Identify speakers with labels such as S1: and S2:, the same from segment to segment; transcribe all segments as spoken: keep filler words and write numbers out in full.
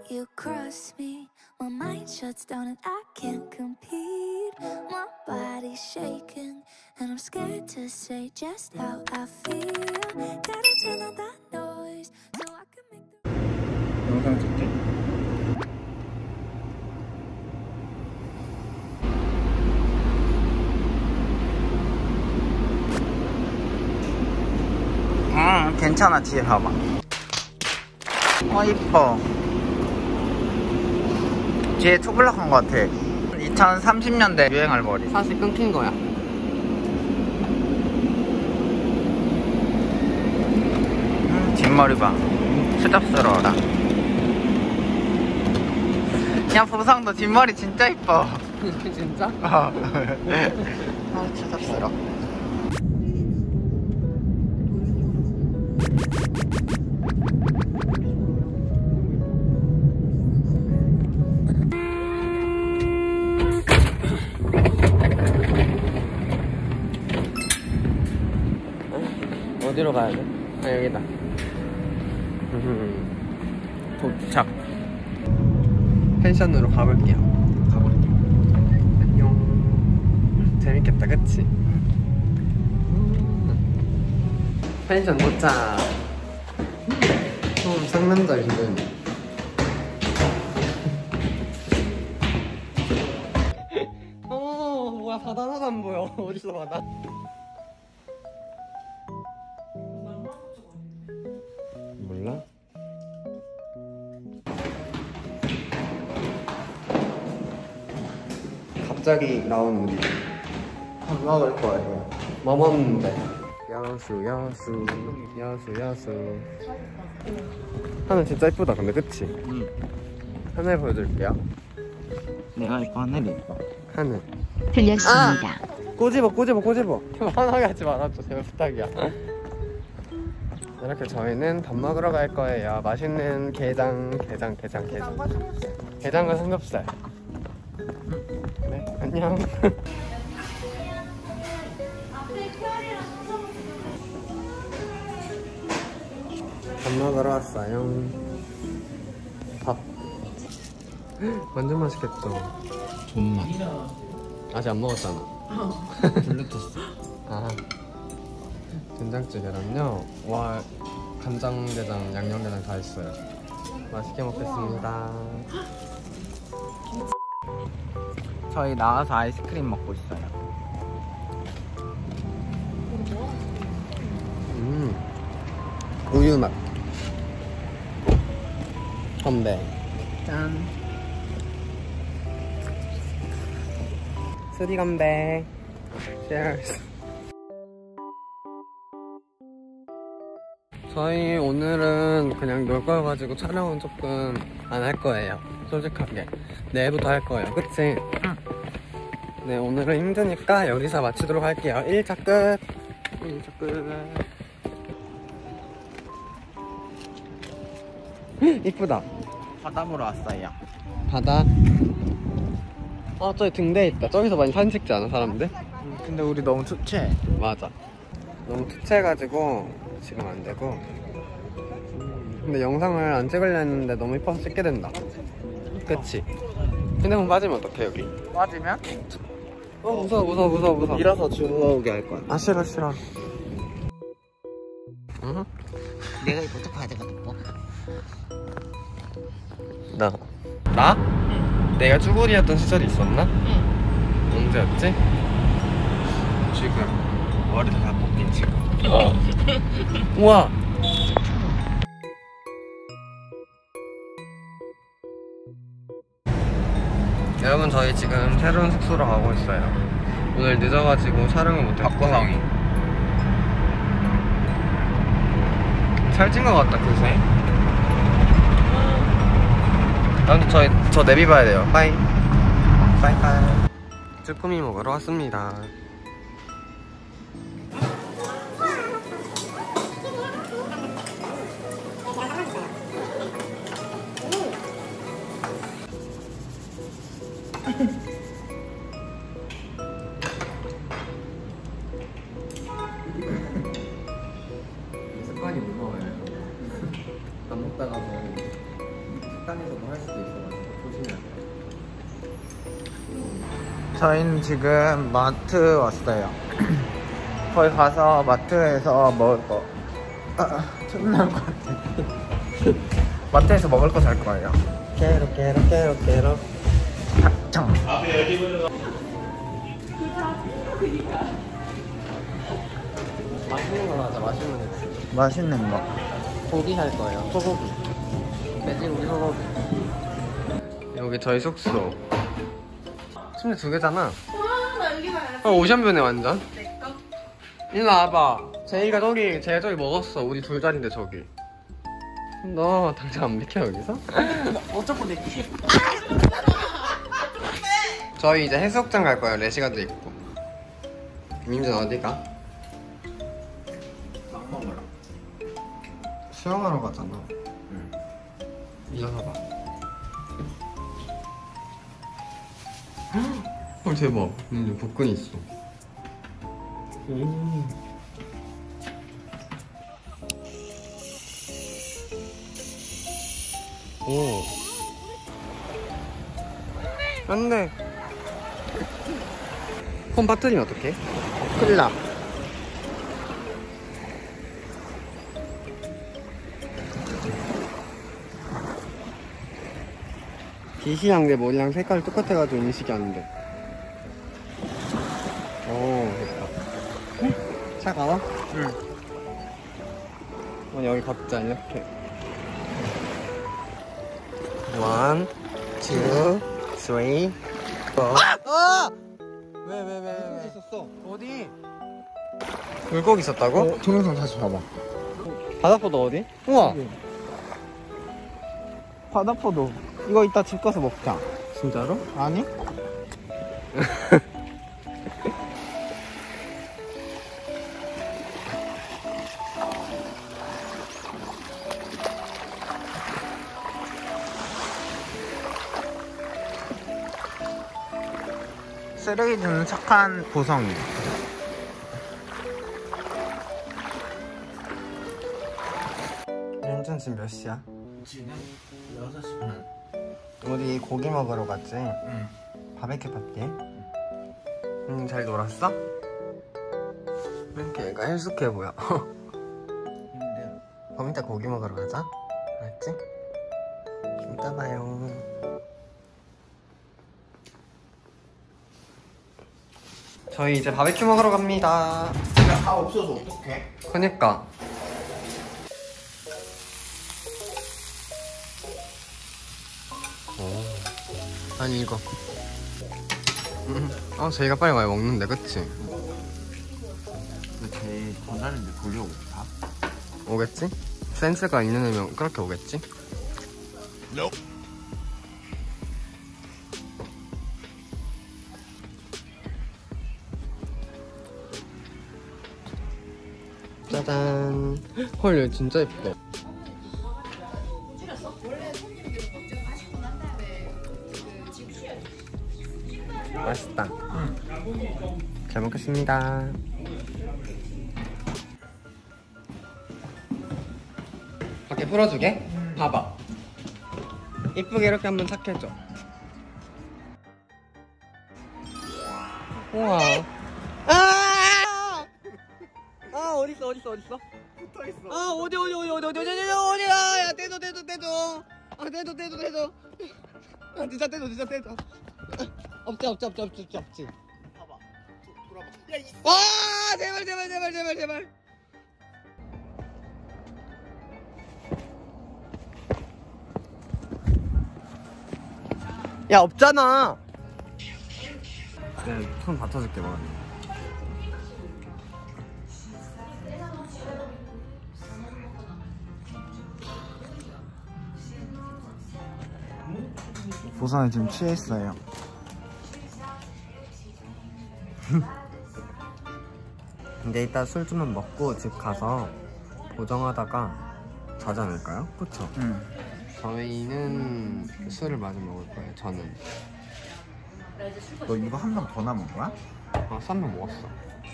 S1: you cross me, my mind shuts down and I can't compete. My body's shaking and I'm scared to say just how I feel. Gotta turn on that noise so I can make the
S2: 영상 찍게. 응, 괜찮아. 뒤에 봐봐. 어, 이뻐. 뒤에 투블럭한 것 같아. 이천삼십 년대 유행할 머리.
S3: 사실 끊긴 거야.
S2: 음, 뒷머리 봐. 추잡스러워라. 야, 보상도 뒷머리 진짜 이뻐.
S3: 진짜?
S2: 어. 아, 추잡스러워.
S3: 어디로 가야 돼? 아, 여기다.
S2: 도착.
S3: 펜션으로 가볼게요.
S2: 가볼게요.
S3: 안녕. 재밌겠다, 그치? 펜션 도착. 처음 상남자 기분. 어, 뭐야, 바다 하나도 안 보여. 어디서 바다? 몰라? 갑자기 나온 우리
S2: 밥 먹을 거예요.
S3: 뭐 먹는데? 야수 야수 야수 야수. 하늘 진짜 이쁘다 근데 그치?
S2: 응.
S3: 하늘 보여줄게요.
S2: 내가 이뻐, 하늘이 이뻐.
S3: 하늘
S4: 틀렸습니다.
S3: 꼬집어 꼬집어 꼬집어. 화나게 하지 말아줘 제발 부탁이야. 이렇게 저희는 밥 먹으러 갈 거예요. 맛있는 게장 게장 게장 게장 게장과 삼겹살. 네 안녕. 밥 먹으러 왔어요. 밥 완전 맛있겠죠?
S2: 존맛.
S3: 아직 안 먹었잖아.
S2: 블루투스.
S3: 아 된장찌개랑요. 와 간장게장 양념게장 다 있어요. 맛있게 먹겠습니다.
S2: 저희 나와서 아이스크림 먹고 있어요.
S3: 음 우유 맛. 건배.
S2: 짠.
S3: 수리 건배. Cheers. 저희 오늘은 그냥 놀 거여가지고 촬영은 조금 안 할 거예요. 솔직하게 내일부터 할 거예요. 그치?
S2: 응.
S3: 네 오늘은 힘드니까 여기서 마치도록 할게요. 일 차 끝.
S2: 일 차 끝.
S3: 이쁘다.
S2: 바다 보러 왔어요.
S3: 바다. 아 저기 등대 있다. 저기서 많이 사진 찍지 않아 사람들?
S2: 음, 근데 우리 너무 투채.
S3: 맞아. 너무 투체해가지고 지금 안 되고. 근데 영상을 안 찍으려 했는데 너무 이뻐서 찍게 된다. 그치? 핸드폰 빠지면 어떡해 여기?
S2: 빠지면?
S3: 어 무서워 무서워 무서워 무서워.
S2: 밀어서 주워오게 할 거야.
S3: 아 싫어 싫어. 응?
S2: 내가 이거 어떡해야 되거든. 뭐?
S3: 나 나? 응. 내가 쭈구리였던 시절이 있었나? 응. 언제였지?
S2: 지금 머리를 다 뽑긴 지금.
S3: 어. 우와. 여러분 저희 지금 새로운 숙소로 가고 있어요. 오늘 늦어가지고 촬영을 못했고
S2: 박보성이
S3: 살찐 것 같다 그새. 아무튼 저희 저 내비 봐야 돼요. 빠이 빠이빠이. 쭈꾸미 먹으러 왔습니다. 습관이 무서워요. 밥 먹다가 뭐 식당에서도 할 수도 있어가지고 조심해야 돼요.
S2: 저희는 지금 마트 왔어요. 거기 가서 마트에서 먹을 거. 아, 참나올 것 같아. 마트에서 먹을 거 살 거예요.
S3: 깨로 깨로 깨로 깨로.
S2: 참.
S3: 맛있는 거 하자. 맛있는 거.
S2: 맛있는 거.
S3: 고기 살 거예요. 소고기. 돼지고기 소고기. 여기 저희 숙소. 침대 두 개잖아.
S4: 와, 나 여기 가야
S3: 어, 오션뷰네 완전.
S4: 내 거.
S3: 일로 와봐. 제이가 저기, 제이가 저기 먹었어. 우리 둘 자리인데 저기. 너 당장 안 비켜 여기서?
S4: 어쩌고 내 키.
S3: 저희 이제 해수욕장 갈 거예요. 네 시간도 있고. 민준 어디 가?
S2: 막 먹으러.
S3: 수영하러 가잖아. 응. 일어나봐. 헐 대박. 민준 복근 있어. 음. 오. 안돼. 폰 빠뜨리면 어떡해? 큰일 나. 빛이랑 내 머리랑 색깔이 똑같아가지고 인식이 안 돼. 오, 됐다. 차가워?
S2: 응.
S3: 어, 여기 각자 이렇게. 원, 투, 쓰리, 포. 아! 왜, 왜, 왜, 왜? 왜? 있었어. 어디? 물고기 있었다고?
S2: 어, 동영상 다시 봐봐.
S3: 바다포도 어디? 우와.
S2: 바다포도. 이거 이따 집 가서 먹자.
S3: 진짜로?
S2: 아니? 쓰레기 주는 착한 보성이.
S3: 윤준 지금 몇 시야?
S2: 지금 여섯 시 반.
S3: 우리 고기 먹으러 갔지?
S2: 응.
S3: 바베큐 파티? 응, 잘 놀았어? 왜 이렇게 얘가 헬쑥해 보여?
S2: 근데
S3: 그럼 이따 고기 먹으러 가자. 알았지? 이따 봐요. 저희 이제 바베큐 먹으러 갑니다.
S2: 다 없어서 어떡해?
S3: 그니까. 오. 아니 이거. 음. 어 저희가 빨리 와요. 먹는데 그치?
S2: 근데 쟤 전화했는데 돌려오겠다.
S3: 오겠지? 센스가 있는 애면 그렇게 오겠지? 짜잔. 헐 얘 진짜 예쁘다. 맛있다. 응. 잘 먹겠습니다. 밖에 풀어주게? 응. 봐봐. 이쁘게 이렇게 한번 착해줘. 우와. 아! 아 어딨어 어딨어 어딨어? 붙어있어. 아 어디 어디 어디 어디 어디 어디 어디 어디야? 야 떼줘 떼줘 떼줘. 아 떼줘 떼줘 떼줘. 아 진짜 떼줘 진짜 떼줘. 없지 없지 없지 없지 없지 없지.
S2: 봐봐. 돌아봐. 야, 이...
S3: 와 제발 제발 제발 제발 제발. 야 없잖아. 내가 손 받쳐줄게 뭐.
S2: 보성이 지금 취했어요.
S3: 근데 이따 술 좀 먹고 집 가서 보정하다가 자지 않을까요? 그쵸?
S2: 응.
S3: 저희는 술을 마저 먹을 거예요. 저는.
S2: 너 이거 한 명 더 남은 거야?
S3: 어, 쌈면 먹었어.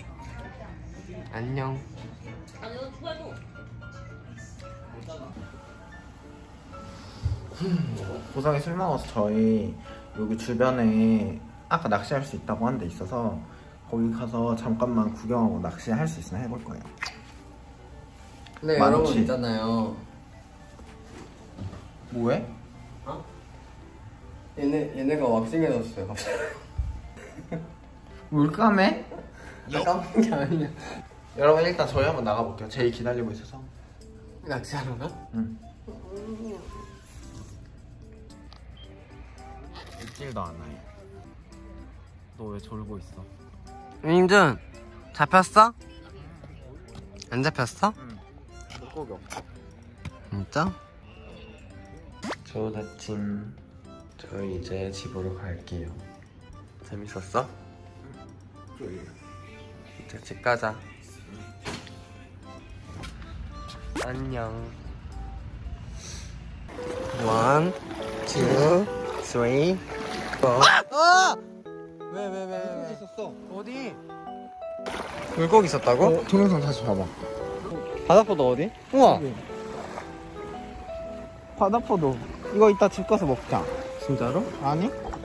S3: 안녕.
S2: 보성이 술 먹어서 저희 여기 주변에 아까 낚시할 수 있다고 한 데 있어서 거기 가서 잠깐만 구경하고 낚시할 수 있으면 해볼 거예요.
S3: 근데
S2: 많지?
S3: 여러분 있잖아요.
S2: 뭐해?
S3: 어? 얘네, 얘네가 왁싱해졌어요 갑자기.
S2: 물 까매?
S3: 나 까만 게 아니야.
S2: 여러분 일단 저희 한번 나가볼게요. 제이 기다리고 있어서.
S3: 낚시하러 가?
S2: 응. 입질도 안 와요. 너 왜 졸고 있어?
S3: 윤준 잡혔어? 안 잡혔어?
S2: 응. 물고기 없어.
S3: 진짜?
S2: 좋은 아침. 저희 이제 집으로 갈게요.
S3: 재밌었어?
S2: 응.
S3: 이제 집 가자. 안녕. 원, 투, 쓰리, 포. 아! 왜, 왜, 왜, 왜, 왜?
S2: 있었어.
S3: 어디? 물고기 있었다고?
S2: 어, 동영상 다시 봐봐.
S3: 바다포도 어디? 우와.
S2: 바다포도. 이거 이따 집 가서 먹자.
S3: 진짜로?
S2: 아니?